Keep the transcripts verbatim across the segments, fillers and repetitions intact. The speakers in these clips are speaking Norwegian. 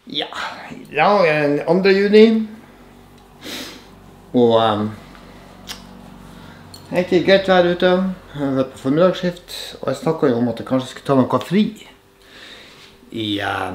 Ja, i dag er den andre juni, og um, det er ikke greit vær ute. Jeg har vært på formiddagsskift, og jeg snakket jo om at jeg kanskje skulle ta noe fri i, uh,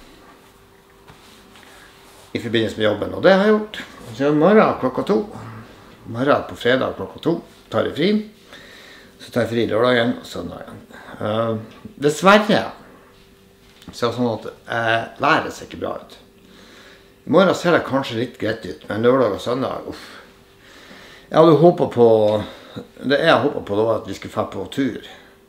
i forbindelse med jobben, og det har jeg gjort. Så i morgen klokka to, i morgen på fredag klokka to, tar jeg fri. Så tar jeg fri lørdagen og søndagen. Uh, dessverre, så er det sånn at eh, været ser ikke bra ut. I morgen ser det kanskje litt greit ut, men lørdag og søndag, uff. Jeg hadde håpet på, det jeg håpet på da, at vi skulle få på tur.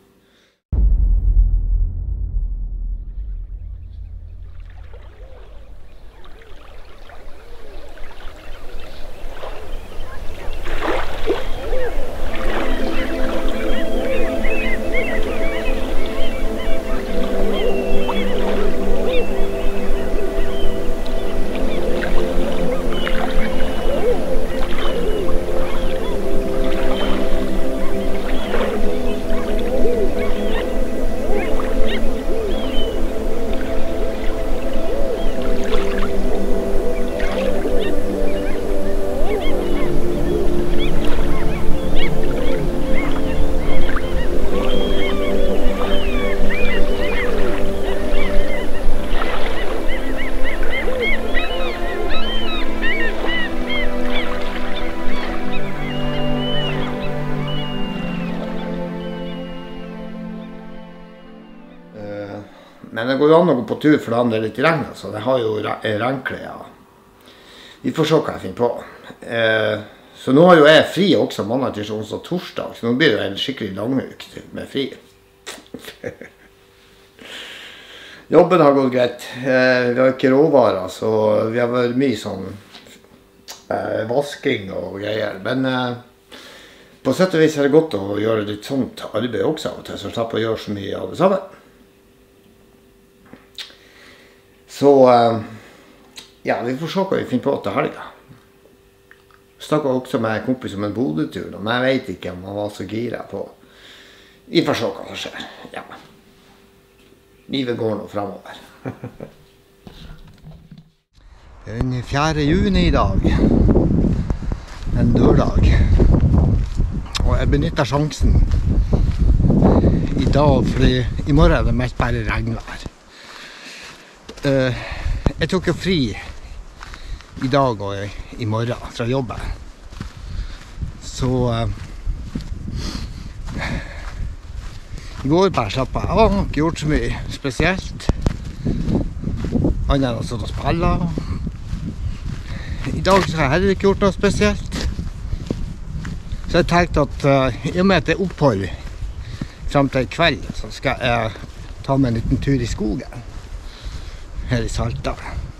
Men det går jo an å gå på tur for da det er litt regn, så det har jo regnklær. Vi får se hva jeg finner på. Eh, så nå har jo jeg fri også mandag, tirsdag, onsdag og torsdag, så nå blir det en skikkelig languk med fri. Jobben har gått greit. Eh, vi har ikke råvarer, så vi har vært mye sånn eh, vasking og greier. Men eh, på sett og vis er det godt å gjøre litt sånt arbeid også av og til, så slipper å gjøre så mye av det samme. Så, ja, vi får se hva vi finner på til helga. Snakket også med en kompis om en Bodø-tur, men jeg vet ikke om han var så gira på. Vi får se hva som skjer, ja. Livet går nå fremover. Det er den fjerde juni i dag. En lørdag. Og jeg benytter sjansen i dag, fordi i morgen er det mest bare regnvær. Uh, jeg tok jo fri i dag og i, i morgen fra jobben. Så uh, i går bare slapp jeg. Jeg har ikke gjort så mye spesielt. Annet enn å stå og spille. I dag så har jeg heller ikke gjort noe spesielt. Så jeg tenkte at uh, i og med at det er opphold frem til i kveld, så skal jeg ta meg en liten tur i skogen. Her i Salta.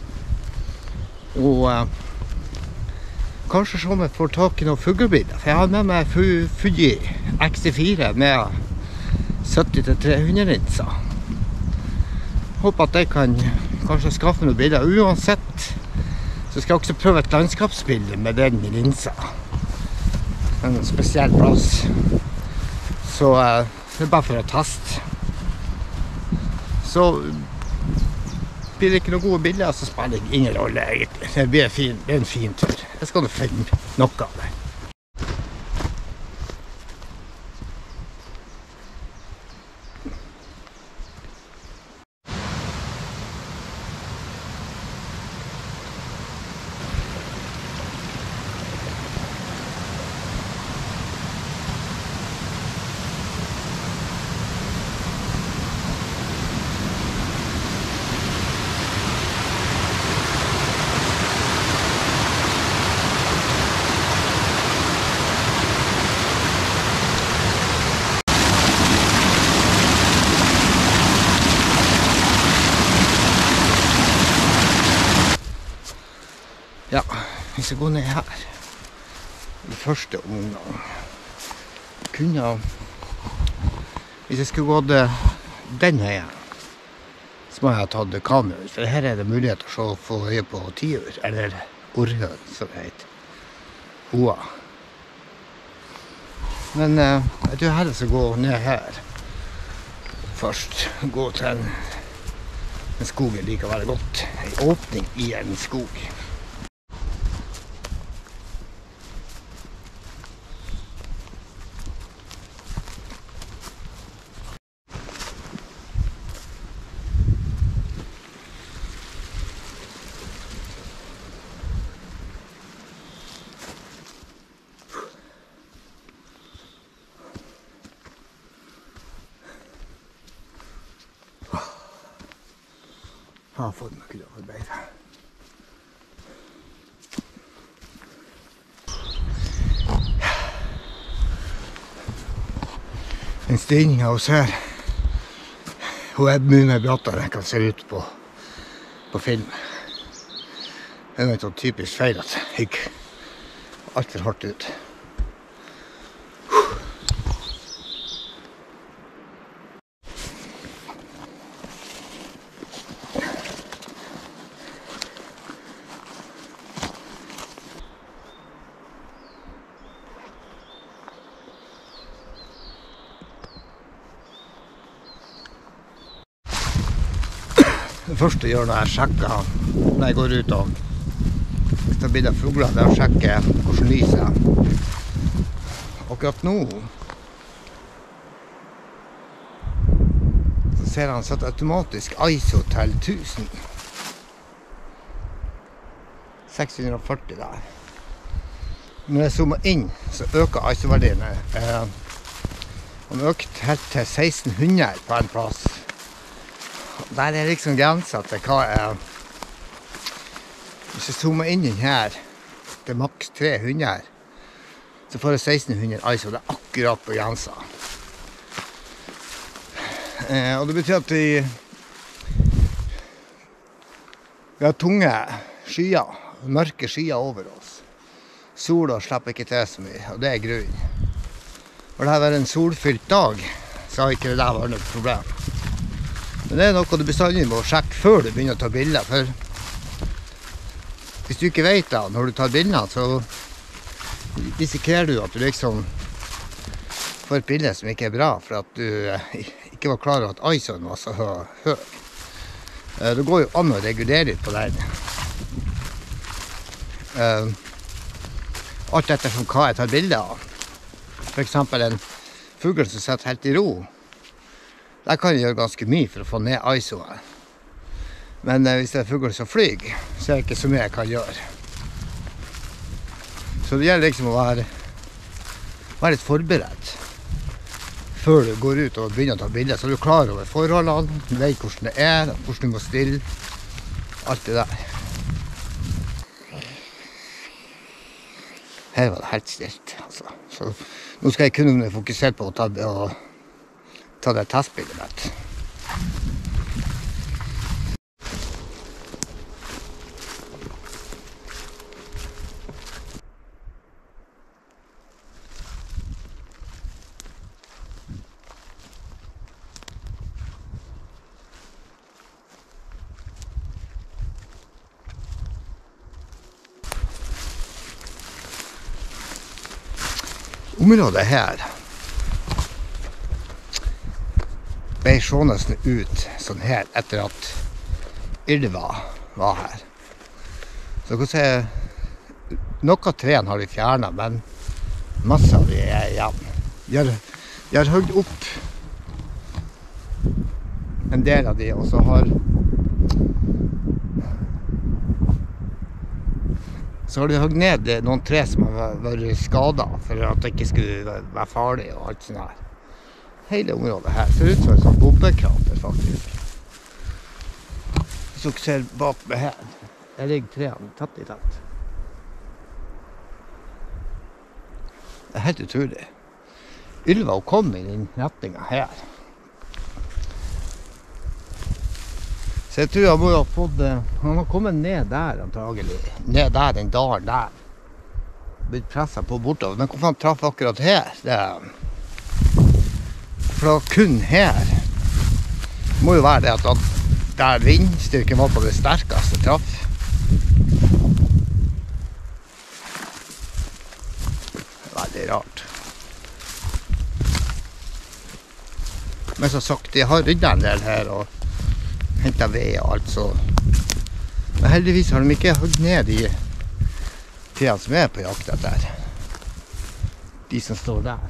Og uh, kanskje så om jeg får tak i noen fuglebilder, for jeg har med meg Fuji X T fire med sytti til tre hundre linser. Håper at jeg kan kanskje skaffe noen bilder. Uansett så skal jeg også prøve et landskapsbilde med den med linser. En spesiell plass. Så uh, det er bare for å teste. Så blir det ikke noen gode bilder, så spiller det ingen rolle egentlig. Det blir en fin, det er en fin tur. Jeg skal nå finne noe av det. Ja, hvis jeg går ned her i første omgang, kunne hvis jeg skulle gått den veien, så må jeg ha tatt kameraet, for her er det mulighet til å få øye på tiur, eller orrhøn, som det heter. Hoa. Men uh, jeg tror heller skal gå ned her først. Gå til en Men skogen liker veldig godt. En åpning i en skog. Jeg har fått meg til å arbeide. Den stigningen hos her, hun er mye mer brattere enn kan se ut på, på film. Det er noe typisk feil at jeg gikk alt for hardt ut. Det første jeg gjør når jeg sjekker, når jeg går ut og tar bilder av fugler, det er å sjekke hvordan lyset er. Akkurat nå så ser han satt automatisk I S O til tusen. seks hundre og førti der. Når jeg zoomer inn, så øker I S O-verdiene. Han økte helt til seksten hundre på en plass. Der er liksom grensa til hva er. Hvis jeg zoomer inn inn her til maks tre hundre, så får jeg seksten hundre I S O. Det er akkurat på grensa. Eh, og det betyr at vi, vi har tunge skyer, mørke skyer over oss. Sola slipper ikke til så mye, og det er grunnen. Når det har vært en solfylt dag, så har ikke det der vært noe problem. Men det er noe du bestandig må sjekke før du begynner å ta bilder, for hvis du ikke vet det, når du tar bilder, så risikerer du at du liksom får et bilde som ikke er bra, for at du ikke var klar over at I S O-en var så høy. Det går jo an å regulere litt på den. Alt etter som hva jeg tar bilder av. For eksempel en fugl som sitter helt i ro. Der kan jeg gjøre ganske mye for å få ned I S O-en. Men eh, hvis det er fugler som flyg, så er det ikke så mye jeg kan gjøre. Så det gjelder liksom å være, være litt forberedt før du går ut og begynner å ta bilder. Så er du klar over forholdene, du vet hvordan det er, hvordan du må stille, alt det der. Her var det helt stilt, altså. Så nå skal jeg kunne fokusere på å ta, å, ta det testbildet mitt. Området her ble sånn ut sånn her etter at Ylva var her. Så kan se, noen treen har de fjernet, men masse av de er igjen. De har, de har høgd opp en del av de, og så har Så har de høgd ned noen tre som har vært skadet for at det ikke skulle være farlig og alt sånt her. Hele området her ser ut som en sånn bombekrater faktisk. Hvis dere ser bak meg her, der ligger trærne tett i tett. Det er helt utrolig. Ylva kom i den retningen her. Så jeg tror han må ha fått, han har kommet ned der antagelig, ned der, den dalen der. Blitt presset på bortover, men hvorfor han traff akkurat her? Det, for da kun her, må jo være det at der vindstyrken var på det sterkeste traff. Veldig rart. Men som sagt, jeg har ryddet en del her, og hentet ved og alt, så men heldigvis har de ikke hørt ned de trærne som er på jakt etter. De som står der.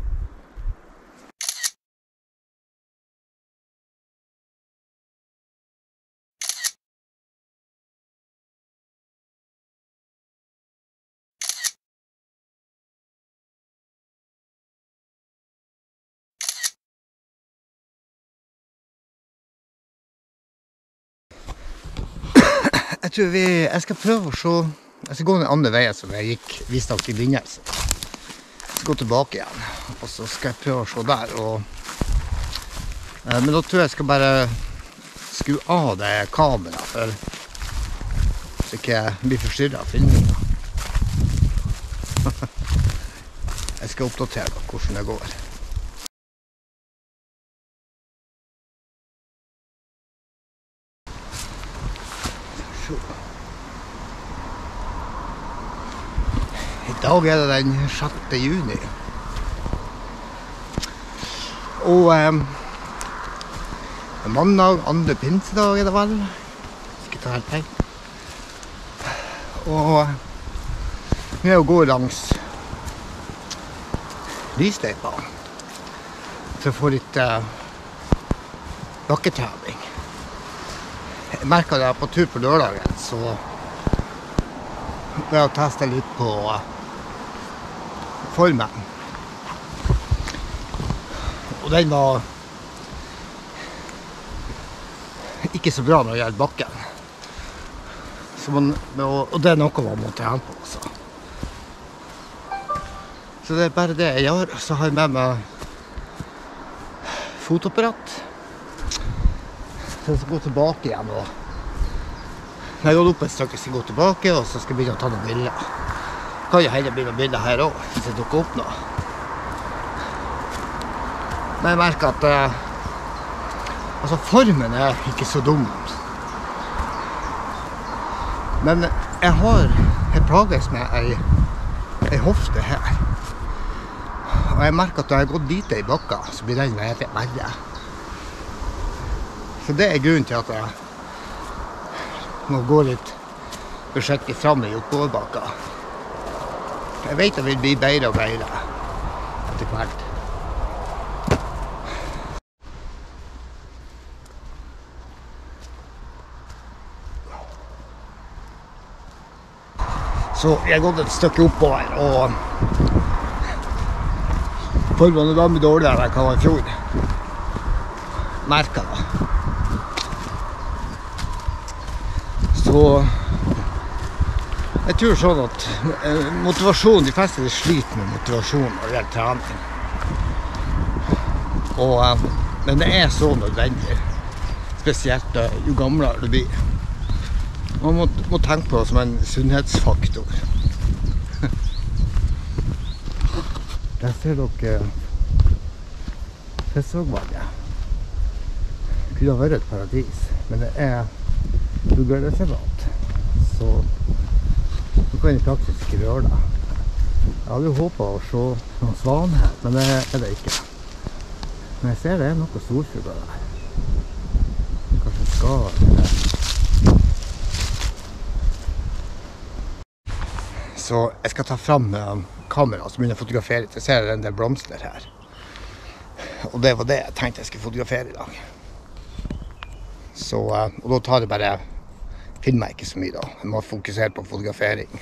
Jeg tror vi, jeg skal prøve å se, jeg skal gå den andre veien som jeg gikk, visst nok i begynnelsen. Jeg skal gå tilbake igjen, og så skal jeg prøve å se der, og, eh, men da tror jeg jeg skal bare skru av det kameraet, for så ikke jeg blir forstyrret av filmingen. Jeg skal oppdatere hvordan det går. I dag er det den sjette juni. Og eh, mandag, andre pinsedag er det vel. Skal ikke ta helt feil. Og vi er å gå langs lysløypa for å få litt eh, bakketrening. Jeg merket det på tur på lørdagen, så ved å teste litt på formen. Og den var ikke så bra når det gjelder bakken. Så man, og det er noe man må trene på også. Så det er bare det jeg gjør. Så har jeg med meg fotoapparat. Så jeg skal gå tilbake igjen, og når jeg går opp et stykke skal jeg gå tilbake, og så skal jeg begynne å ta noen bilder. Kan jo heller begynne bilder her også, hvis det dukker opp noe. Men jeg merker at eh, altså formen er ikke så dum. Men jeg har, jeg plages med ei, ei hofte her. Og jeg merker at når jeg har gått dit i bakka, så blir den verre. Så det er grunnen til at jeg må gå litt forsiktig frem i oppoverbakka. Jeg vet det vil bli bedre og bedre etter hvert. Så jeg har gått et stykke oppover, og formen var mye dårligere enn hva var i fjor. Merker det. Så jeg tror sånn at motivasjon, de fleste sliter med motivasjon når det gjelder trening. Og, men det er så nødvendig, spesielt jo gamlere du blir. Man må, må tenke på det som en sunnhetsfaktor. Der ser dere Fiskvågvannet. Det kunne ha vært et paradis, men det er fuglereservat, så du kan i praksis ikke røre det. Jeg hadde jo håpet å se noen svan her, men det er det ikke. Men jeg ser det er noen storfugler der. Kanskje skal det. Så jeg skal ta frem kameraet og begynne å fotografere. Jeg ser den der blomster her. Og det var det jeg tenkte jeg skulle fotografere i dag. Så, og da tar det bare, filmer jeg ikke så mye da. Jeg må fokusere på fotografering.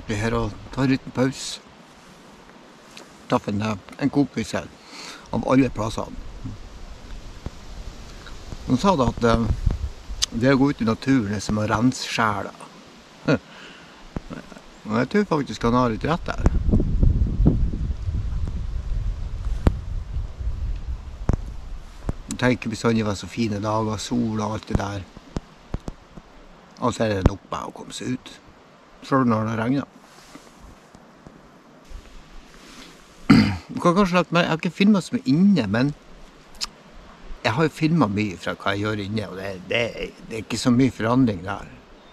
setter vi her og tar en liten pause. Traff en, en kompis her, av alle plassene. Han sa da at uh, det å gå ut i naturen er som å rense sjela. Og jeg tror faktisk han har litt rett der. Jeg tenker bestandig var så fine dager, sol og alt det der. Og så er det nok bare å komme seg ut, selv når det regner. Du kan kanskje lagt meg, jeg har ikke filmet så mye inne, men jeg har jo filmet mye fra hva jeg gjør inne, og det, det, det er ikke så mye forandring der.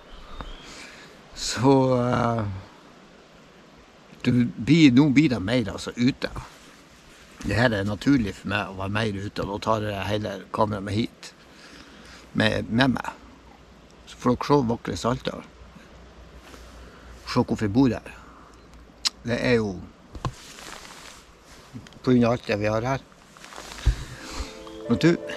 Så uh, det blir, nå blir det mer altså ute. Det her er naturlig for meg å være mer ute, og da tar jeg hele kameraet med hit, med, med meg. Så får dere se vakre Saltdal. Se hvorfor jeg bor her. Det er jo på grunn av alt det vi har her. Natur.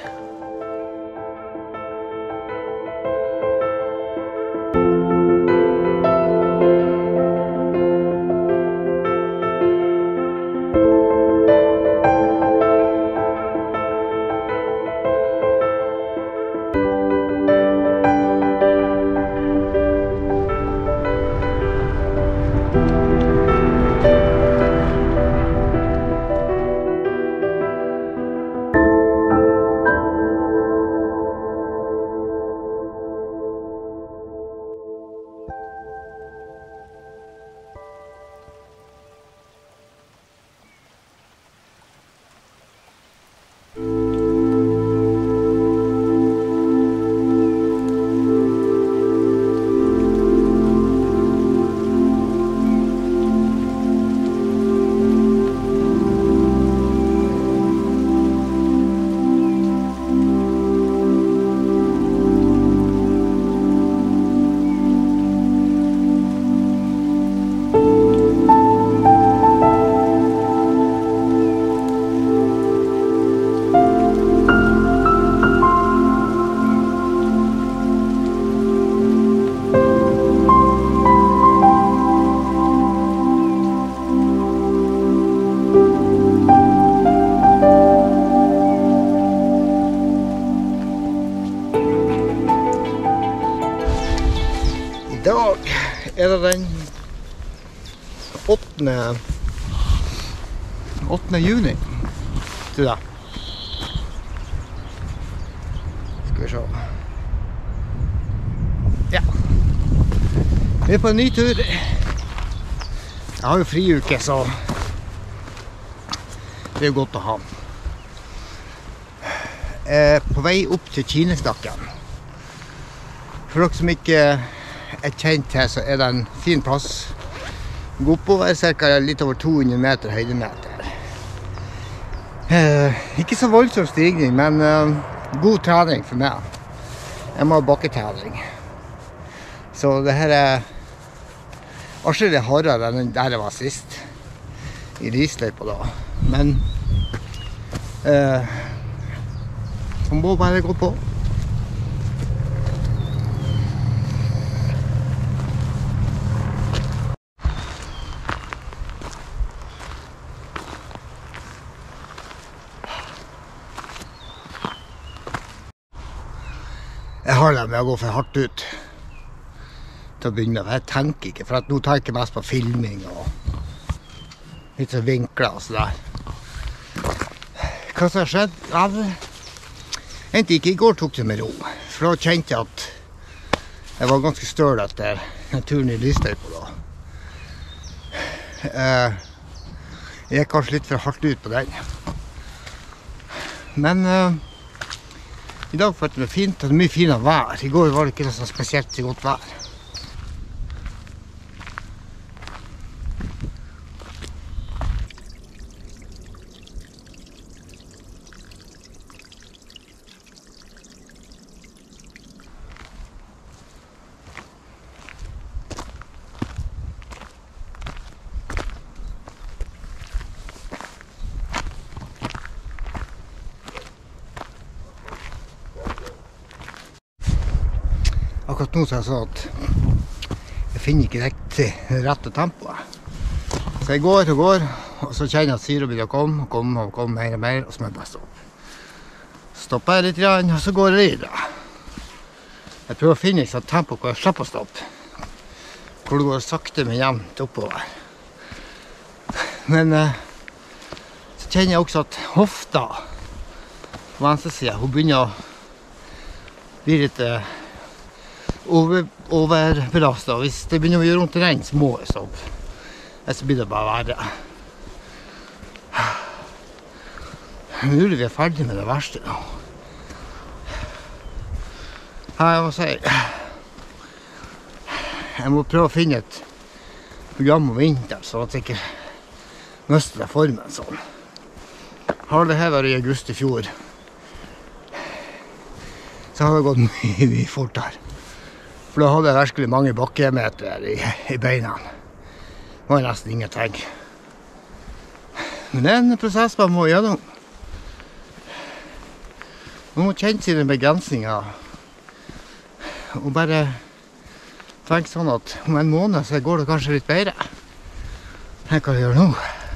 I dag er det den åttende juni, tror jeg. Skal vi se. Ja. Vi er på en ny tur. Jeg har jo friuke, så det er jo godt å ha. Jeg er på vei opp til Kinestakken. For dere som ikke er kjent her, så er det en fin plass. Gå oppover cirka litt over to hundre meter høydemeter. Eh, ikke så voldsom stigning, men eh, god trening for meg. Jeg må ha bakketrening. Så det her er atskillig hardere enn der jeg var sist. I risløypa da. Men eh, man må bare gå på. Jeg har det med å gå for hardt ut til å begynne med. Jeg tenker ikke, for at nå tenker jeg mest på filming og litt sånn vinkler og sådär. Hva som har skjedd? Ja, egentlig ikke. I går tok det med ro, for da kjente jeg at jeg var ganske støl etter turen i Listøypa da. Jeg gikk kanskje litt for hardt ut på den. Men i dag følte jeg meg fint, det er mye finere vær. I går var det ikke noe spesielt godt vær. Akkurat nå så er det sånn at jeg finner ikke i det rette tempoet. Så jeg går og går, og så kjenner jeg at Siro begynner å komme, og komme, og komme mer og mer, og så må jeg bare stoppe. Stopper jeg litt grann, og så går jeg videre. Jeg prøver å finne et sånt tempo hvor jeg slipper å stoppe. Hvor det går sakte, men jevnt oppover. Men eh, så kjenner jeg også at hofta på venstre siden, hun begynner å bli litt eh, over, overbelastet. Hvis det begynner å gjøre vondt i den, så må jeg stoppe. Så blir det bare verre. Mulig vi er ferdig med det verste nå. Jeg må si, jeg må prøve å finne et program om vinteren, så at jeg ikke mister formen sånn. Har det her vært i august i fjor, så har det gått mye, mye fortere. For da hadde jeg virkelig mange bakkemeter i, i beina. Det var nesten ingenting. Men det er en prosess man må gjennom. Man må kjenne sine begrensninger. Og bare tenke sånn at om en måned så går det kanskje litt bedre. Hva kan jeg gjøre nå?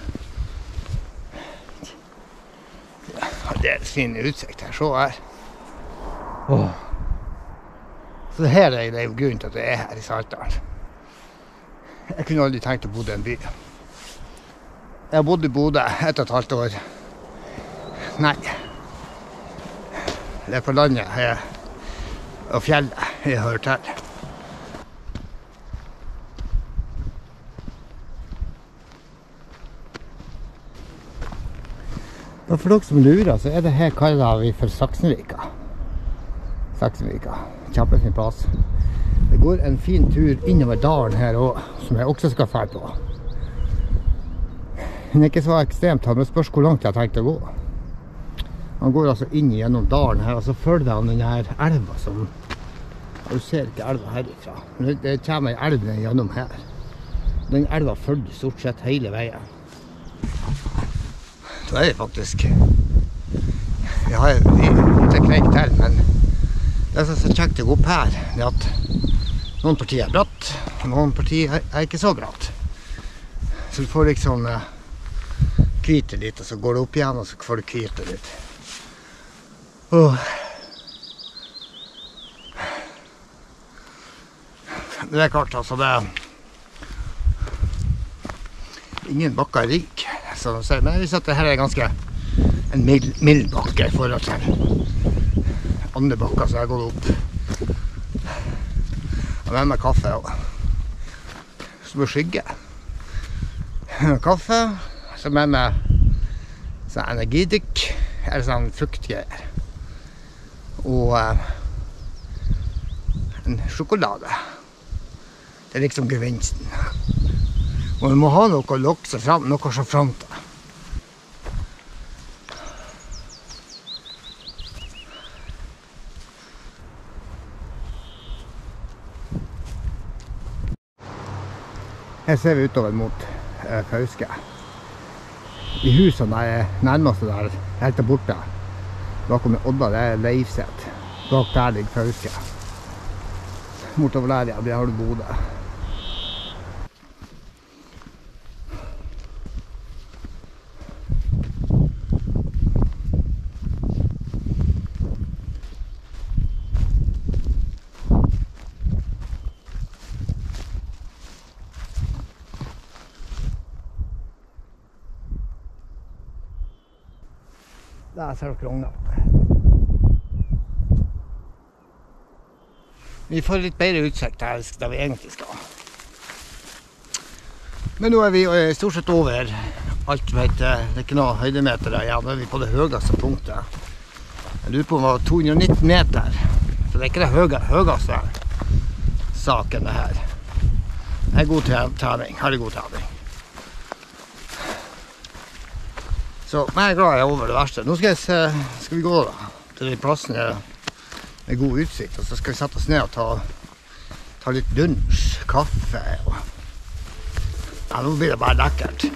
Ja, det er en fin utsikt her, så her. Åh. Så det her er jo grunnen til at jeg er her i Saltdalen. Jeg kunne aldri tenkt å bo i en by. Jeg har bodd i Bodø ett og et halvt år. Nei. Det er på landet jeg, og fjellet jeg hører til. Og for dere som lurer, så er det her kallet vi for Saksenvika. Saksenvika. Kjempefin plass. Det går en fin tur innover dalen her også, som jeg også skal fære på. Den er ikke så ekstremt, men spørs hvor langt jeg har tenkt å gå. Han går altså inn gjennom dalen her, og så følger han den her elva som... Du ser ikke elva herifra. Men det kommer en elv gjennom her. Den elva følger stort sett hele veien. Så er det faktisk... Jeg har litt knekk til, men... Det som er så kjekt å gå opp her, er at noen partier er bratt, og noen partier er ikke så bratt. Så du får liksom uh, kvite litt, og så går du opp igjen, og så får du kvite litt. Oh. Det er klart, altså, det er ingen bakker er rik, så men jeg viser at dette er ganske en mild, mild bakke i forhold til andre bakker, så jeg går opp. Jeg har med meg kaffe og så bør skygge. Kaffe, så med meg sånn energidrikk, eller sånn fruktgreier. Og uh, en sjokolade. Det er liksom gevinsten. Og vi må ha noe å lokke seg frem, noe som frem til. Her ser vi utover mot eh, Fauske. I husene er nærmeste der, helt der borte. Bakom Odda, det er Leifset. Bak der ligger Fauske. Bortover der, ja, der har du Bodø. Der ser dere unger. Vi får litt bedre utsikt her der vi egentlig skal. Men nå er vi stort sett over alt som heter, det er ikke noe høydemeter der igjen, nå er vi på det høyeste punktet. Jeg lurer på om det var to hundre og nitten meter, så det er ikke det høyeste, høyeste saken det her. Det er god trening, her er god trening. Så men jeg er glad jeg er over det verste. Nå skal, jeg se, skal vi gå da, til de plassene med god utsikt, og så skal vi sette oss ned og ta, ta litt lunsj, kaffe. Og... Ja, nå blir det bare lekkert.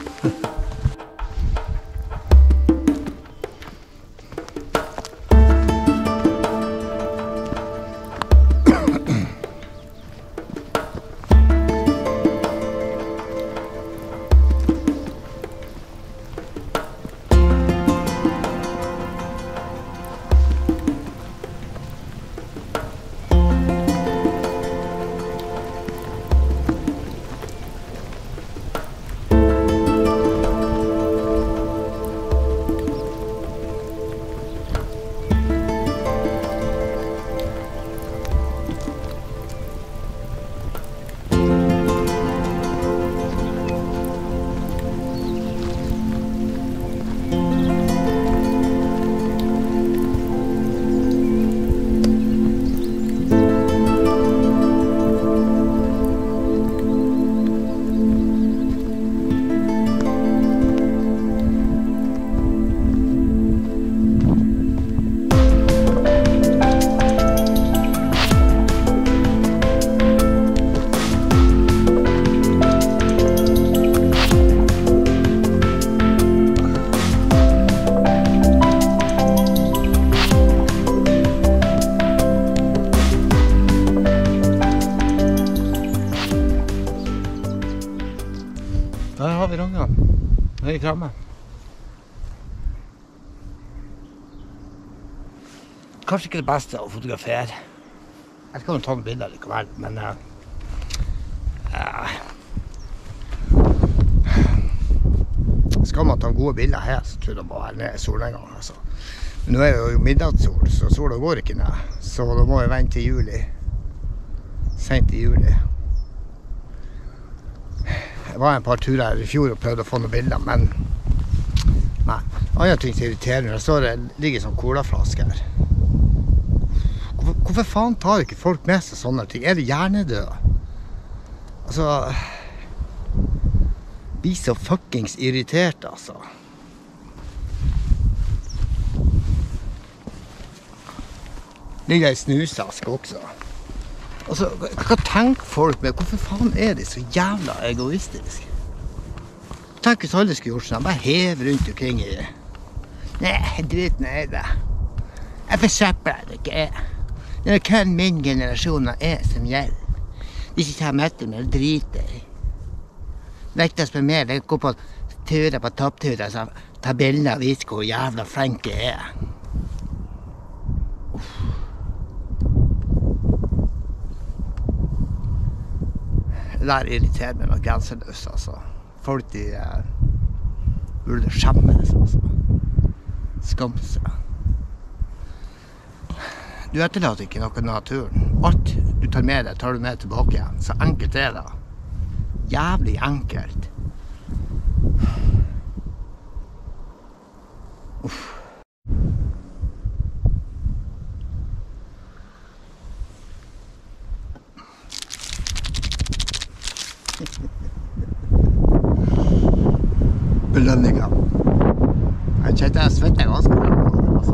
Der har vi Ragnar. Høy kramme. Kanskje ikke det beste å fotografere. Jeg skal jo ta noen bilder likevel, men uh, uh, skal man ta gode bilder her, så tror jeg det må være ned i solnedgang. Altså. Men nå er det jo middagssol, så sola går ikke ned. Så da må jeg vente til juli. Sent i juli. Jeg var en par turer her i fjor og prøvde å få noen bilder, men nei. Andre ting som irriterer meg, så det ligger sånn colaflaske her. Hvorfor, hvorfor faen tar ikke folk med seg sånne ting? Er det hjernedøde? Altså... Blir så fuckings irritert, altså. Ligger i snusask også. Altså, hva tenker folk med? Hvorfor faen er de så jævla egoistiske? Tenk hvis alle skulle gjort sånn, bare hev rundt omkring i... Nei, drit ned i det. Jeg forsøpler det ikke. Det er kun min generasjon og jeg som gjelder. De som tar møter med å drite i. Vektast med meg, det går på turer på toppturer, så tar bilder og viser hvor jævla flink jeg er. Uff. Det der irriterer meg noe grenseløst, altså. Folk de eh, burde skjemmes, altså. Skam seg. Du etterlater ikke noe naturen. Alt du tar med deg, tar du med tilbake igjen. Så enkelt er det. Jævlig enkelt. Uff. Belønninga. Jeg kjente jeg svetter ganske mye, altså.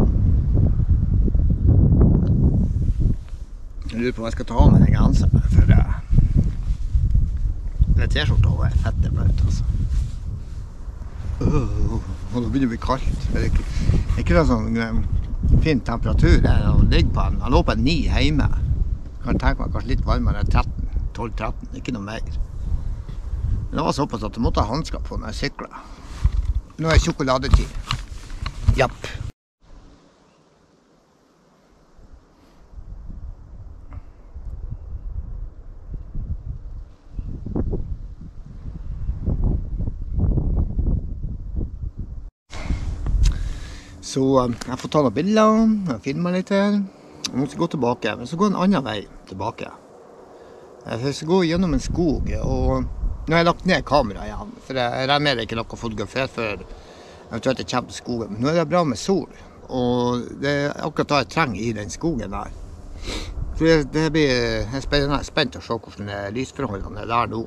Jeg lurer på om jeg skal ta av meg den genseren, for det Den t-skjorta er fette bløt, altså. Uh, og da begynner det å bli kaldt. Det er ikke, det er ikke noe sånn um, fin temperatur. Jeg ligger på en, jeg lå på en ni hjemme. Jeg kan tenke meg kanskje litt varmere enn tretten, tolv tretten, ikke noe mer. Men det var såpass at jeg måtte ha handskap på når jeg syklet. Nå er sjokoladetid. Japp. Så jeg får ta noen bilder, jeg filmer litt her. Jeg må gå tilbake, men så går en annen vei tilbake. Jeg skal gå gjennom en skog, og nå har jeg lagt ned kameraet igjen, for jeg regner med det ikke noe fotografert før eventuelt jeg kommer til skogen. Men nå er det bra med sol, og det er akkurat da jeg trenger i den skogen der. For det, det blir, jeg er spennende, spent å se hvordan det er lysforholdene er der nå.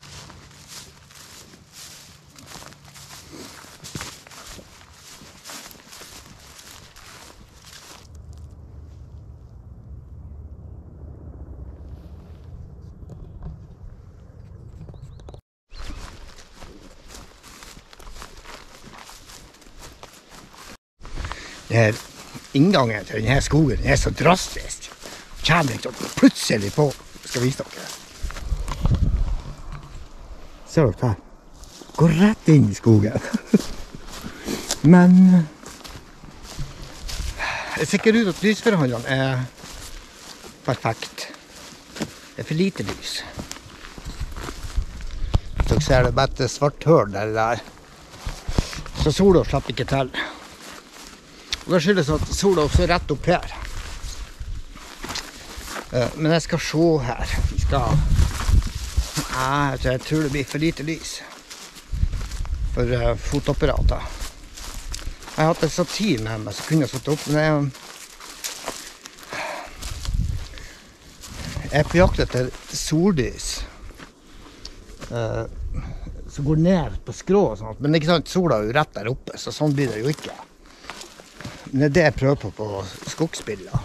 Det inngangen til denne skogen er så drastisk. Kjem liksom plutselig på. Jeg skal vise dere. Ser dere her? Går rett inn i skogen. Men jeg ser ikke ut at lysforholdene er perfekt. Det er for lite lys. Dere ser det bare et svart høl der, der. Så sola slapper ikke til. Og det skyldes at sola også er rett opp her. Men jeg skal se her. Vi skal... Jeg tror det blir for lite lys. For fotoapparatet. Jeg har hatt et stativ med meg, så kunne jeg satt opp. Men jeg er på jakt etter sollys. Så går ned på skrå og sånt. Men ikke sant, sola er jo rett der oppe, så sånn blir det jo ikke. Men det er det jeg prøver på på skogsbilder.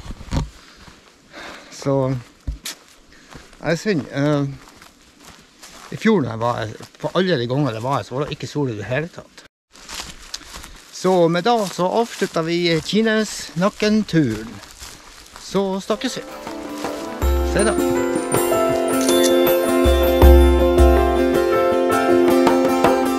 Så jeg synes uh, i fjor når jeg var på alle de ganger det var så var det ikke sol i det hele tatt. Så med da så avsluttet vi Kines Nakken-turen. Så snakkes vi. Se da.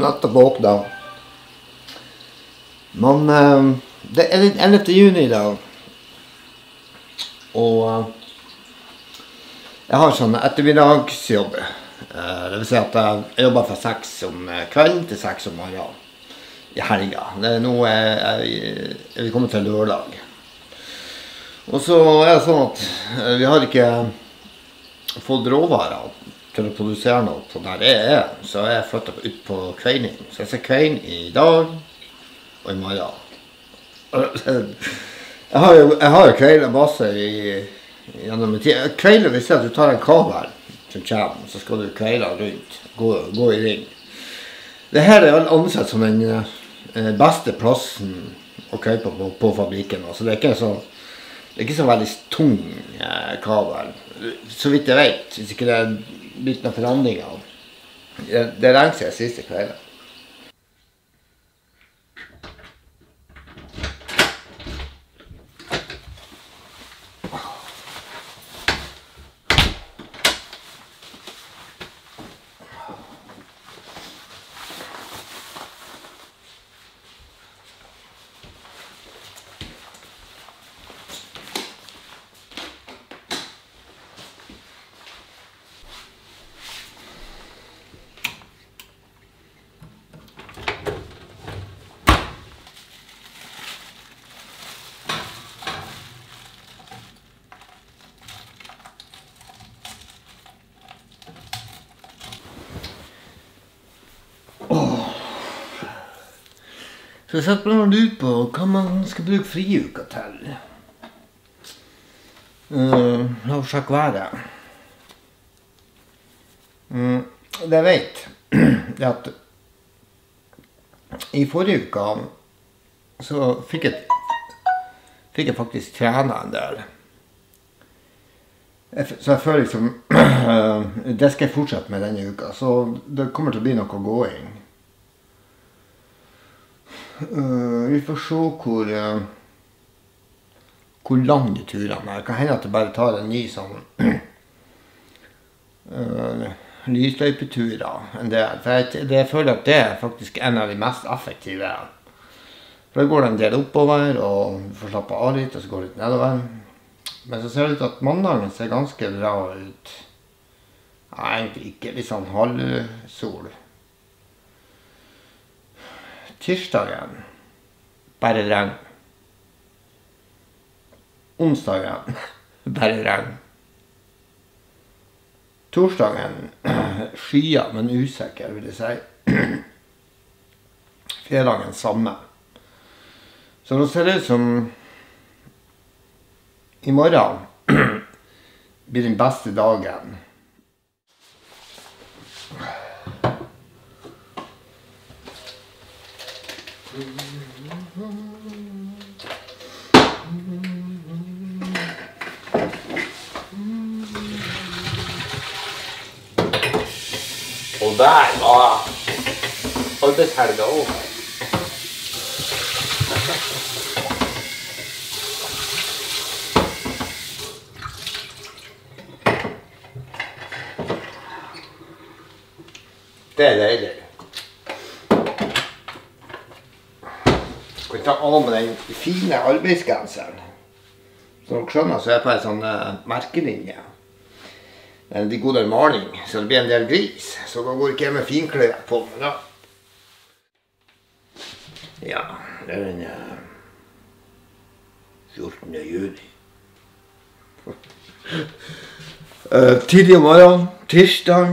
nettopp våkna. Men uh, det er den ellevte juni i dag. Og uh, jeg har sånn ettermiddagsjobb. Uh, det vil si at jeg jobber fra seks om kvelden til seks om morgenen. I helga. Det er nå jeg, jeg, jeg vil komme til lørdag. Og så er det sånn at uh, vi har ikke fått råvarer til å produsere noe på der jeg er. Så jeg flyttet ut på kveining. Så jeg skal kveine i dag og i morgen. Jeg har jo, jeg har jo kveilet masse i, gjennom en tid. Kveilet vil si at du tar en kabel som kommer, så skal du kveile rundt, gå, gå i ring. Det her er ansett som den eh, beste plassen å kveipe på, på fabrikken. Så det er ikke så, det er ikke så veldig tung eh, kabel. Så vidt jeg vet, hvis ikke det er blitt noen forandringer. Det, det er lenge siden siste kvelden. Så jeg setter meg ut på hva man skal bruke friuka til. Uh, la oss sjekke været. Uh, det jeg vet, er at i forrige uka så fikk jeg, fikk jeg faktisk trene en del. Jeg, så jeg føler liksom, uh, det skal jeg fortsette med denne uka, så det kommer til å bli noe gåing. Uh, vi får se hvor, uh, hvor lang de turene er. Det kan hende at det bare tar en ny sånn uh, lysløypeturer en del. For jeg, det, jeg føler at det er faktisk en av de mest effektive. For da går det en del oppover, og du får slappe av litt, og så går det litt nedover. Men så ser det ut at mandagen ser ganske bra ut. Ja, egentlig ikke, litt sånn halvsol. Tirsdagen, bare regn. Onsdagen, bare regn. Torsdagen, skyer, men usikker, vil jeg si. Fredagen, samme. Så nå ser det ut som i morgen blir den beste dagen. Og der var arbeidshelga over. Det er deilig. Jeg kan ta av med den fine arbeidsgenseren. Som dere skjønner, så er jeg på en sånn uh, merkelinje. Det er en de gode maling, så det blir en del gris. Så da går ikke jeg med finklær på meg da. Ja, det er den uh, fjortende juni. uh, tidlig om morgenen, tirsdag.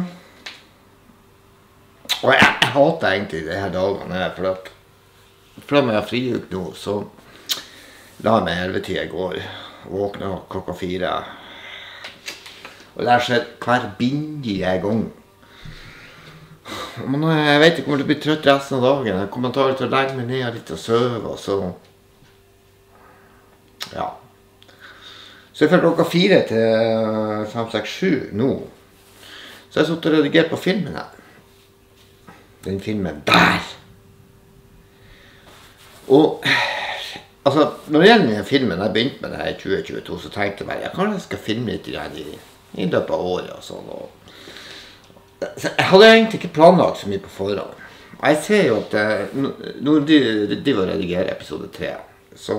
Og jeg, jeg hater egentlig de her dagene her, for at fra meg har friuk nå, så la jeg meg elleve-tida i går, våkne klokka fire. Og det har skjedd hver bindige gang. Men jeg vet ikke om jeg blir trøtt resten av dagen. Jeg kommer til å legge meg ned litt og søve, og så... Ja. Så jeg fra klokka fire til fem, seks, sju nå, så jeg har suttet og redigert på filmen her. Den filmen der. Og, altså, når det gjelder denne filmen, jeg begynte med det her i tjue tjueto, så tenkte jeg bare, jeg kanskje skal filme litt i, i løpet av året og sånn. Og, så jeg hadde egentlig ikke planlagt så mye på forhånd. Jeg ser jo at nå, nå driver jeg og redigerer episode tre, så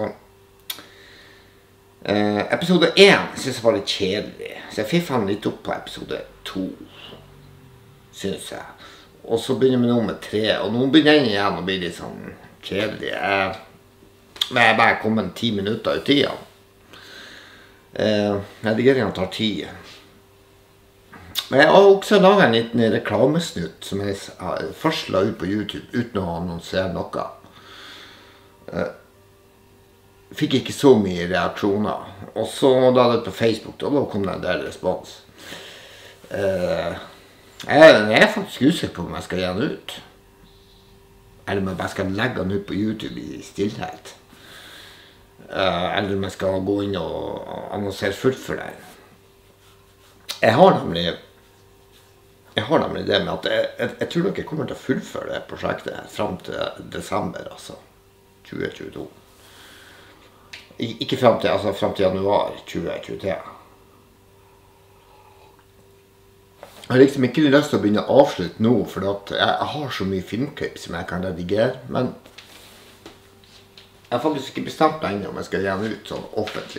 eh, episode én synes jeg var litt kjedelig, så jeg fiffet den litt opp på episode to, synes jeg. Og så begynner vi nå med tre, og nå begynner jeg igjen å bli litt sånn kjedelig. Jeg, jeg er bare kommet ti minutter i tida. Eh, redigeringen tar tid. Men jeg har også laget en liten reklamesnutt som jeg først la ut på YouTube uten å annonsere noe. Eh, fikk ikke så mye reaksjoner. Og så la det på Facebook, og da kom det en del respons. Eh, Jeg, jeg er faktisk usikker på om jeg skal gi den ut. Eller om jeg bare skal legge den ut på YouTube i stillhet. Uh, eller om jeg skal gå inn og annonsere fullt for den. Jeg har nemlig... Jeg har nemlig det med at jeg, jeg, jeg tror nok jeg kommer til å fullføre det prosjektet frem til desember, altså. tjue tjueto. Ik ikke frem til, altså, frem til januar tjue tjuetre. Jeg har liksom ikke lyst til å begynne å avslutte nå, for at jeg, jeg har så mye filmklipp som jeg kan redigere, men jeg har faktisk ikke bestemt meg ennå om jeg skal gi den ut sånn offentlig.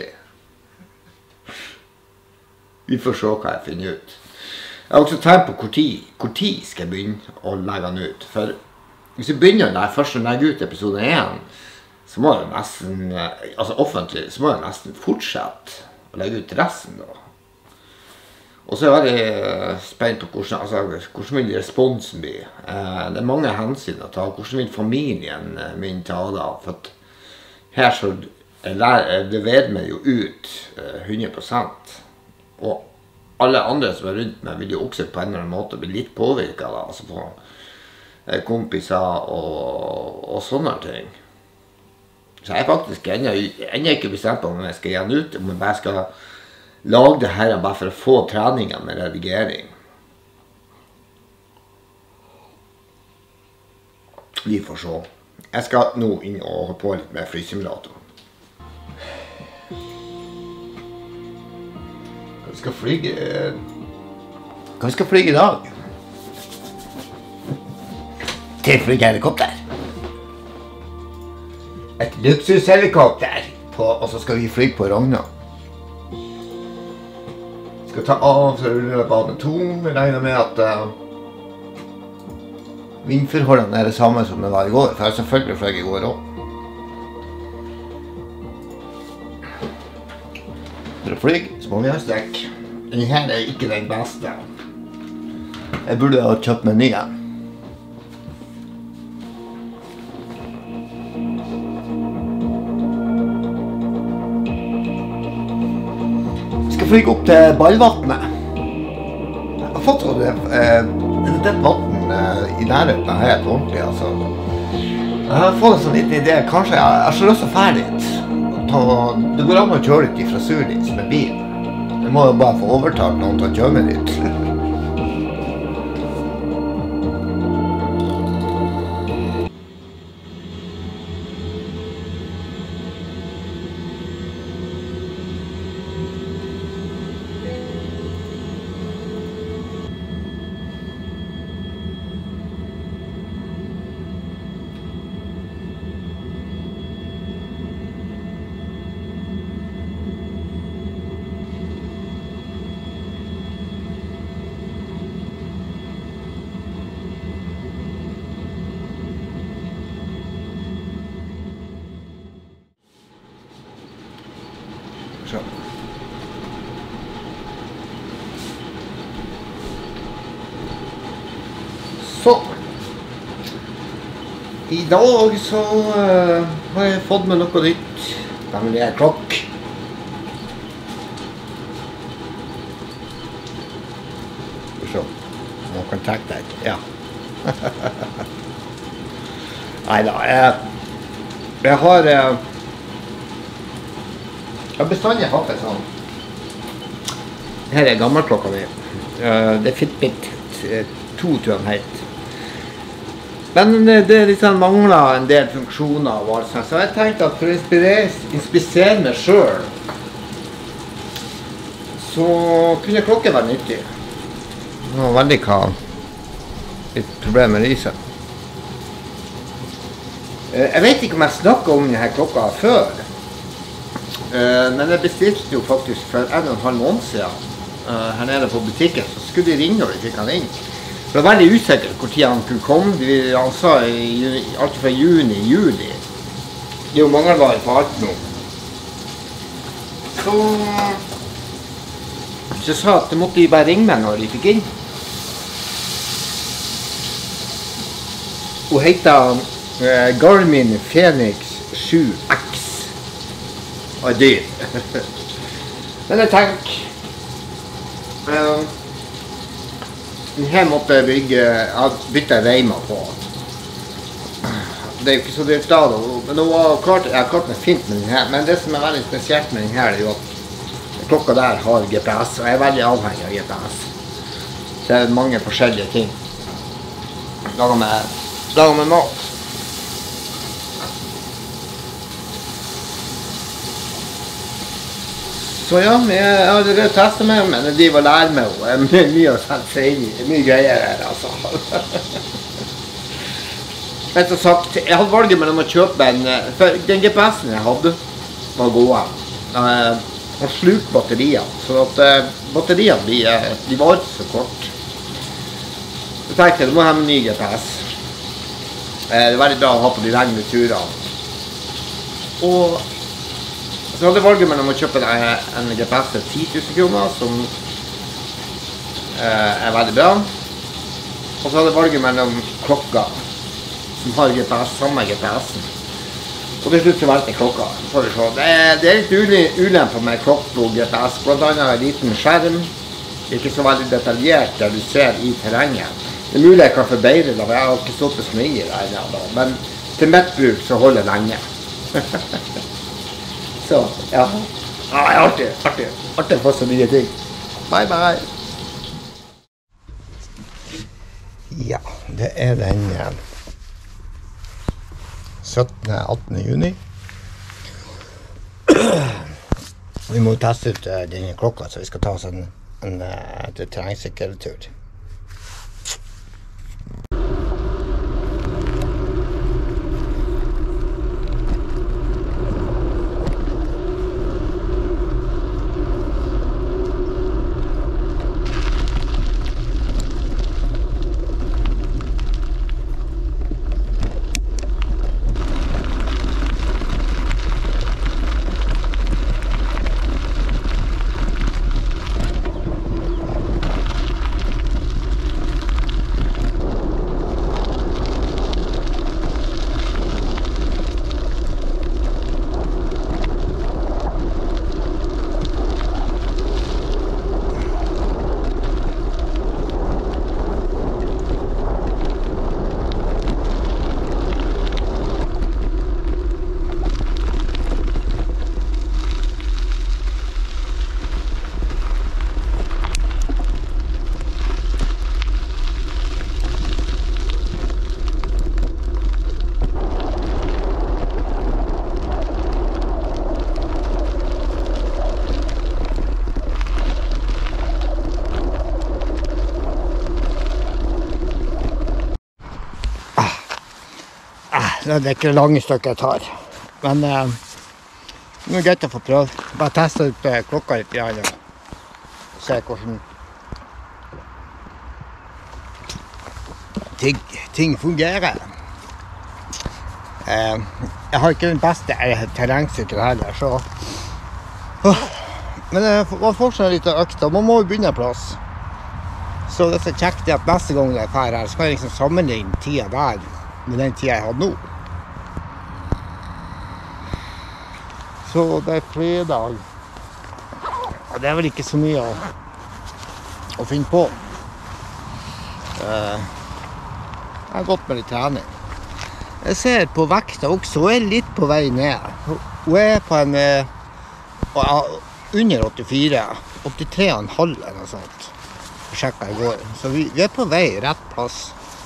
Vi får se hva jeg finner ut. Jeg har også tenkt på hvor tid, hvor tid skal jeg begynne å legge den ut, for hvis jeg begynner når jeg først legger ut episode én, så må jeg nesten, altså offentlig, så må jeg nesten fortsette å legge ut resten da. Og så er jeg veldig spent på hvordan, altså, hvordan vil responsen bli. Eh, det er mange hensyn å ta. Hvordan vil familien min ta da? For at her så leverer meg jo ut eh, hundre prosent. Og alle andre som er rundt meg vil jo også på en eller annen måte bli litt påvirket da. Altså på eh, kompiser og, og sånne ting. Så jeg er faktisk ennå, ennå ikke bestemt på om jeg skal gi den ut, om jeg bare skal lag det her bare for å få treningen med redigering. Vi får se. Jeg skal nå inn og holde på litt med flysimulatoren. Hva skal flyge... Hva skal flyge i dag? Til flygehelikopter. Et luksushelikopter. På, og så skal vi flyge på Rogna. Jeg skal ta av for rullebane to. Jeg regner med at uh, vindforholdene er det samme som det var i går, for jeg selvfølgelig fløy i går også. For å fly, så må vi ha strekk. Denne her er ikke den beste. Jeg burde ha kjøpt meg ny igjen. Flyg opp til Ballvatnet. Jeg har fått sånn det, eh, det vatten eh, i nærheten er helt ordentlig, altså. Jeg har fått en sånn liten idé, kanskje jeg har så lyst til å fære dit. Det går an å kjøre litt fra Surlis med bil. Jeg må jo bare få overtalt noen til å kjøre meg litt. Så. Så. I dag så uh, har jeg fått med noe nytt. Nemlig en klokk. Så. Nå kan tenke deg. Ja. Neida, jeg, jeg har... Uh, Jeg har bestandig hatt en sånn. Her er gammelklokka mi. Det er Fitbit to, tror jeg den het. Men det liksom mangler en del funksjoner. Så jeg tenkte at for å inspirere, inspirere meg selv, så kunne klokken være nyttig. Det var veldig hva litt problem med lyset. Jeg vet ikke om jeg snakket om denne klokka før, men jeg bestilte jo faktisk for en og en halv måned siden her nede på butikken, så skulle de ringe når de fikk han inn. For det var veldig usikkert hvor tid han kunne komme. Han sa alt fra juni, juli. Det er jo mangelvare på alt nå. Så, så jeg sa at det måtte de bare ringe meg når de fikk inn. Hun heter uh, Garmin Fenix sju X. Og er dyr. Men jeg tenker uh, her måtte jeg bygge, bytte reimer på. Det er jo ikke så dyrt da, men det var klart, jeg har klart meg fint med den her. Men det som er veldig spesielt med den her er jo at klokka der har G P S, og jeg er veldig avhengig av G P S. Så det er mange forskjellige ting. Lager med, lager med mat. Så ja, jeg har allerede testet med, men de var lærer med henne. Det er mye å sette seg inn i, det er mye greier her, altså. Men som sagt, jeg hadde valget mellom å kjøpe en, for den G P S-en jeg hadde var gode. Og sluk batterier, så at batteriene blir, de var ikke så kort. Så tenkte jeg, du må ha en ny G P S. Det er veldig bra å ha på de lengre turene. Og så hadde jeg valget mellom å kjøpe en G P S til ti tusen kroner, som er veldig bra. Og så hadde jeg valget mellom klokka, som har G P S, samme G P S-en. Og til slutt så valgte jeg klokka. Det er, det er litt ulemper med klokka og G P S, blant annet en liten skjerm. Det er ikke så veldig detaljert det du ser i terrenget. Det er mulig jeg kan forbedre det, jeg har ikke stått så mye i det ennå, men til mitt bruk så holder det lenge. Så, ja. Ja, det er artig, artig. Artig å få så mye ting. Bye, bye. Ja, det er den syttende til attende juni. Vi må teste ut denne klokka, så vi skal ta oss en, en, en terrengsykkeltur. Det er ikke lange stykker jeg tar, men eh, det er greit å få prøve. Bare teste ut eh, klokka litt igjen og se hvordan ting, ting fungerer. Eh, jeg har ikke den beste terrengsykkel heller, så oh, men det var fortsatt litt økt, og man må jo begynne plass. Så det er kjekt at neste gang jeg er her, så kan jeg liksom sammenligne tida der med den tida jeg hadde nå. Så det er fredag. Og det er vel ikke så mye å, å finne på. Uh, jeg har gått med litt trening. Jeg ser på vekta også, hun er litt på vei ned. Hun er på en uh, under åttifire, åttitre komma fem eller noe sånt. Jeg sjekket i går. Så vi, vi er på vei rett plass.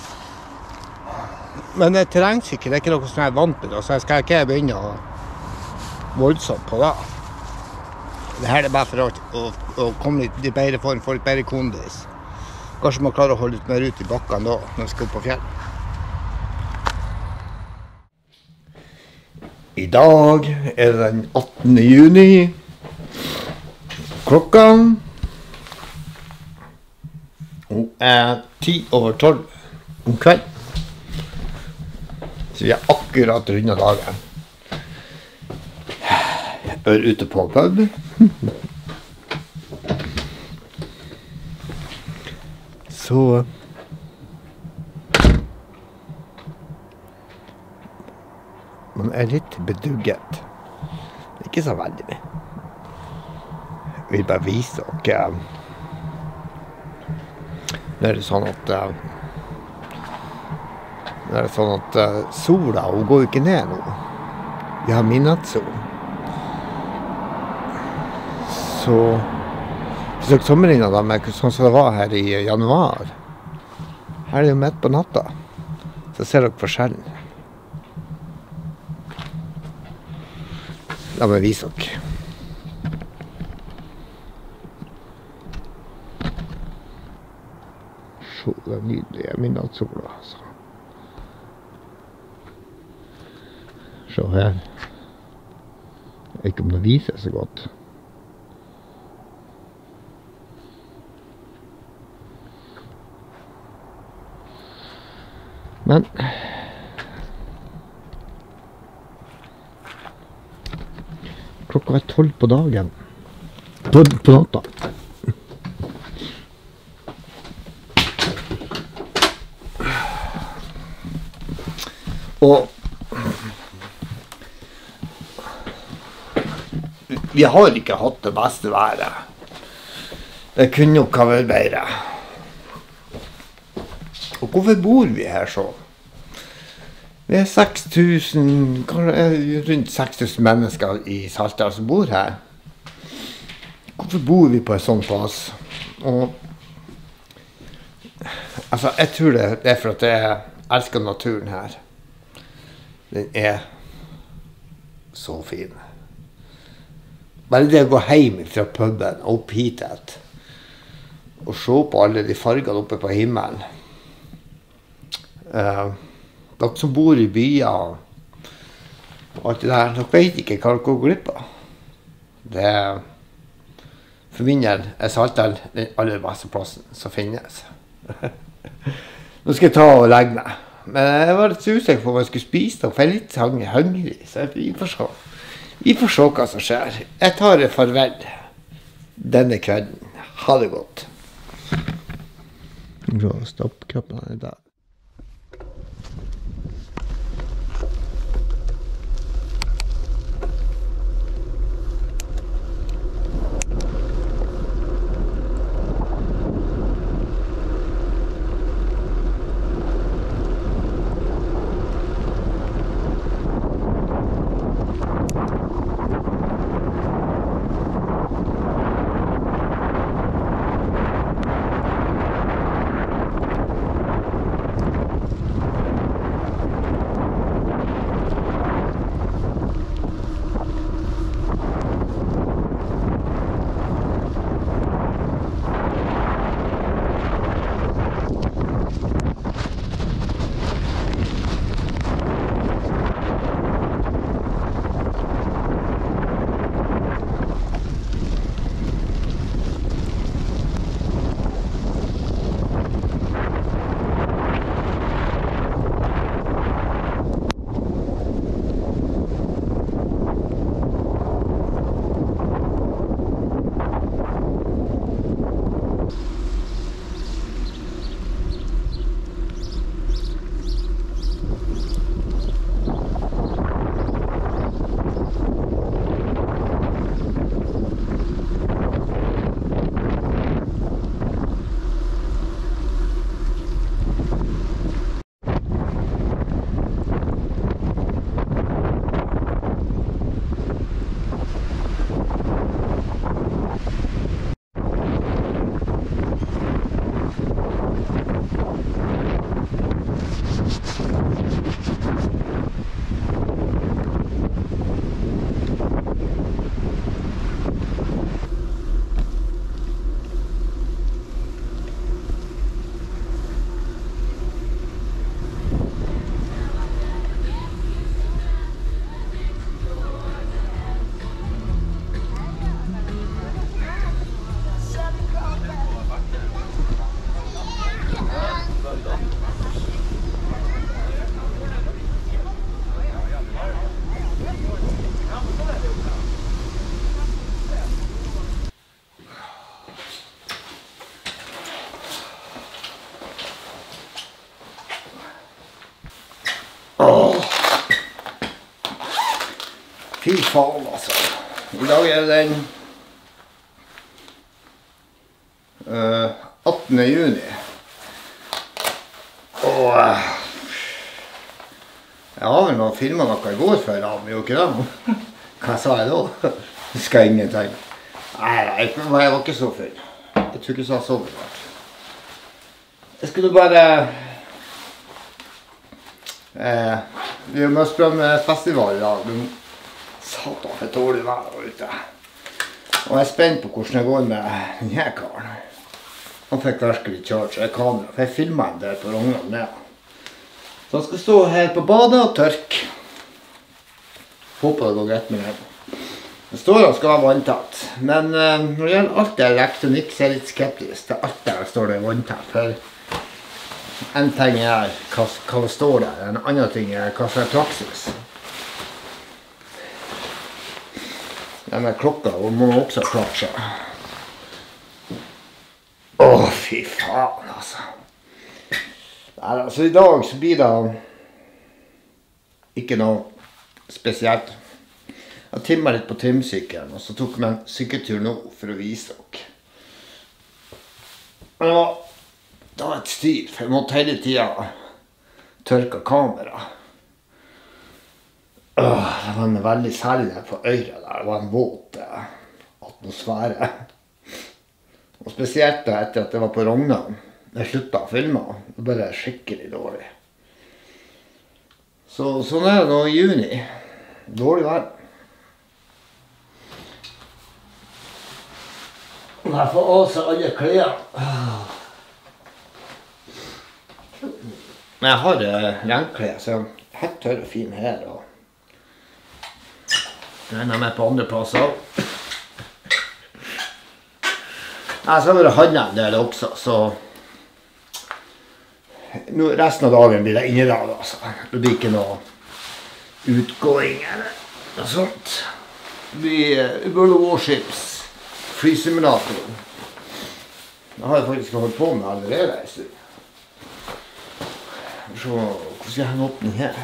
Men uh, terrengsykkel er ikke noe som jeg er vant med, så jeg skal ikke begynne å voldsomt på det. Det her er bare for å, å, å komme litt i bedre form, få litt bedre kondis. Kanskje man klarer å holde litt mer ut i bakken da, når vi skal opp på fjell. I dag er det den attende juni. Klokka hun er ti over tolv om kveld. Så vi er akkurat rundt dagen. Jeg er ute på pub. Så man er litt bedugget. Det er ikke så veldig mye. Jeg vil bare vise dere. Nå er det sånn at Nå er det sånn at sola, hun går jo ikke ned nå. Vi har midnattssol. Så hvis dere sammenligner da med sånn som det var her i januar, her er det jo midt på natta, så ser dere forskjellen. La meg vise dere. Så det er nydelige midnattssola, altså. Se her. Jeg vet ikke om det viser så godt. Men klokka er tolv på dagen. Tolv på natta. Og vi har ikke hatt det beste været. Det kunne nok ha vært bedre. Og hvorfor bor vi her så? Vi er seks tusen, kanskje rundt seks tusen mennesker i Saltdal som bor her. Hvorfor bor vi på en sånn plass? Og altså, jeg tror det er for at jeg elsker naturen her. Den er så fin. Bare det å gå hjem fra puben og opp hit et, og se på alle de fargene oppe på himmelen. Uh, dere som bor i byer og alt det der, dere vet ikke hva dere går glipp av. Det er, for min del er Saltdal den aller beste plassen som finnes. Nå skal jeg ta og legge meg. Men jeg var litt usikker på om jeg skulle spise, og jeg er litt hungrig, så vi får se. Vi får se hva som skjer. Jeg tar farvel denne kvelden. Ha det godt. Stoppknappen er der. Fy faen, altså. I dag er det den uh, attende juni. Og uh, jeg har vel noen filmer noe i går før av meg, jo ikke det? Hva sa jeg da? Husker jeg ingenting. Nei, nei, jeg var ikke så full. Jeg tror ikke så jeg så det. Jeg skulle bare... Eh, vi har møtt frem festival i dag. Satan, for dårlig vær ute. Og jeg er spent på hvordan det går med denne karen. Han fikk virkelig kjørt seg kamera, for jeg filmet en del på Rognan med. Så han skal stå her på badet og tørke. Håper det går greit med det. Det står han skal være vanntett, men uh, når det gjelder alt det elektronikk, så er jeg litt skeptisk til alt der står det vanntett. For en ting er hva, hva det står der, en annen ting er hva som er praksis. Denne klokka må man også klare seg. Åh, fy faen, altså. Nei, altså i dag så blir det ikke noe spesielt. Jeg timmet litt på trimsykkelen, og så tok jeg meg en sykkeltur nå for å vise dere. Men det var, det var et styr, for jeg måtte hele tiden tørke kamera. Åh, det var en veldig særlig der på øyre der, det var en våt atmosfære. Og spesielt da etter at det var på Rognan, jeg sluttet å filme, det ble skikkelig dårlig. Så sånn er det nå i juni, dårlig vær. Og jeg får også alle klær. Men jeg har uh, regnklær, så jeg er helt tørr og fin her. Og regner med på andre plasser. Jeg skal være handlet en del også, så nå, resten av dagen blir det innedag, altså. Det blir ikke noe utgåing eller noe sånt. Det blir uh, World of Warships. Flysimulatoren. Det har jeg faktisk holdt på med allerede en stund. Så, hvordan skal jeg henge opp den her?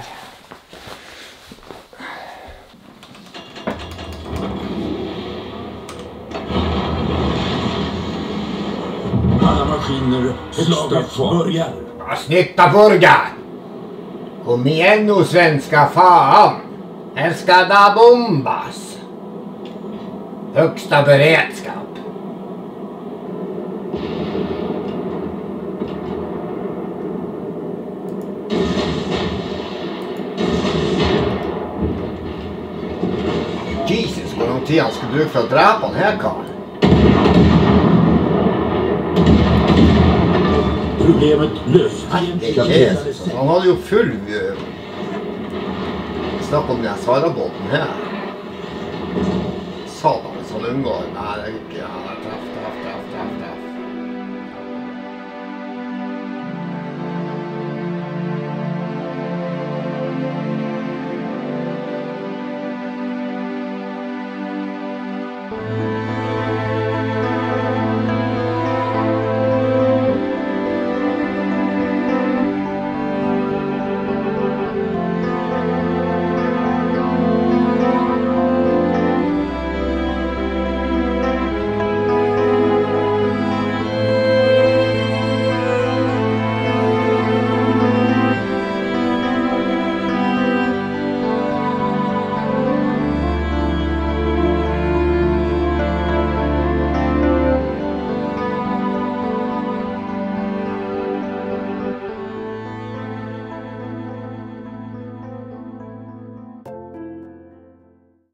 Alla maskiner, slaget börjar. Snyggt burger! Kom igen nu, svenska fan! Här ska det bombas! Högsta beredskap. Jesus, hvor lang tid han skulle bruke for å drepe han her, Karl. Problemet løst. Det er Jesus. Han hadde jo full... Snakk om den svarabåten her. Satan, hvis han unngår. Nei, det er ikke... Ja, jeg treffer.